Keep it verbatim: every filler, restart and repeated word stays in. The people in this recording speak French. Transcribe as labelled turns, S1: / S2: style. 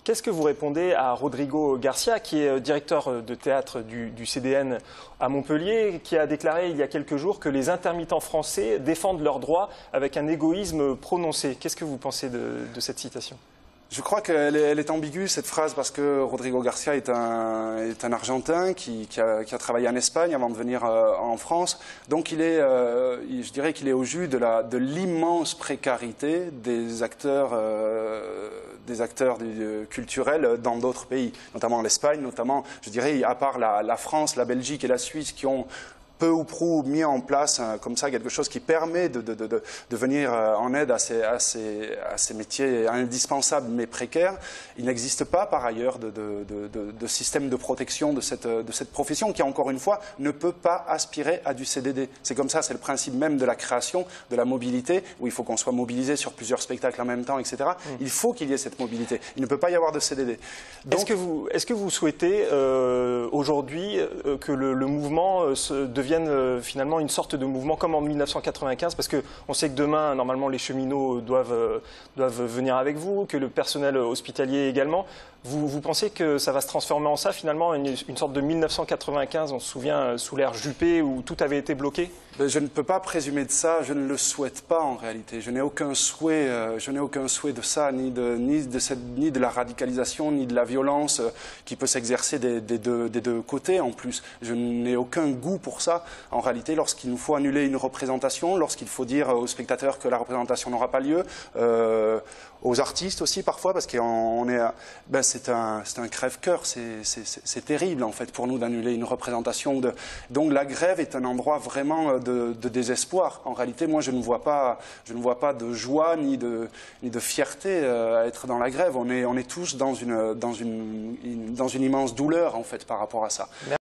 S1: Qu'est-ce que vous répondez à Rodrigo Garcia, qui est directeur de théâtre du, du C D N à Montpellier, qui a déclaré il y a quelques jours que les intermittents français défendent leurs droits avec un égoïsme prononcé. Qu'est-ce que vous pensez de, de cette citation ?
S2: Je crois qu'elle est, elle est ambiguë, cette phrase, parce que Rodrigo Garcia est un, est un Argentin qui, qui, a, qui a travaillé en Espagne avant de venir euh, en France. Donc il est, euh, je dirais qu'il est au jus de la, de l'immense précarité des acteurs, euh, des acteurs du, culturels dans d'autres pays, notamment l'Espagne, notamment, je dirais, à part la, la France, la Belgique et la Suisse qui ont peu ou prou mis en place euh, comme ça quelque chose qui permet de, de, de, de venir euh, en aide à ces, à, ces, à ces métiers indispensables mais précaires. Il n'existe pas par ailleurs de, de, de, de, de système de protection de cette, de cette profession qui, encore une fois, ne peut pas aspirer à du C D D. C'est comme ça, c'est le principe même de la création, de la mobilité, où il faut qu'on soit mobilisé sur plusieurs spectacles en même temps, et cetera. Mmh. Il faut qu'il y ait cette mobilité. Il ne peut pas y avoir de C D D.
S1: Est-ce que vous, est-ce que vous souhaitez euh, aujourd'hui euh, que le, le mouvement euh, se devienne finalement une sorte de mouvement comme en mille neuf cent quatre-vingt-quinze, parce qu'on sait que demain, normalement, les cheminots doivent, doivent venir avec vous, que le personnel hospitalier également. Vous, vous pensez que ça va se transformer en ça, finalement, une, une sorte de mille neuf cent quatre-vingt-quinze, on se souvient, sous l'ère Juppé, où tout avait été bloqué?
S2: Je ne peux pas présumer de ça, je ne le souhaite pas en réalité. Je n'ai aucun souhait, euh, je n'ai aucun souhait de ça, ni de, ni, de cette, ni de la radicalisation, ni de la violence euh, qui peut s'exercer des, des, deux, des deux côtés en plus. Je n'ai aucun goût pour ça. En réalité, lorsqu'il nous faut annuler une représentation, lorsqu'il faut dire aux spectateurs que la représentation n'aura pas lieu, euh, aux artistes aussi parfois, parce qu'on est, ben c'est un, c'est un crève-cœur, c'est terrible en fait pour nous d'annuler une représentation. De... Donc la grève est un endroit vraiment de, de désespoir. En réalité, moi je ne vois pas, je ne vois pas de joie ni de, ni de fierté à être dans la grève. On est, on est tous dans une, dans une, une, dans une immense douleur en fait par rapport à ça.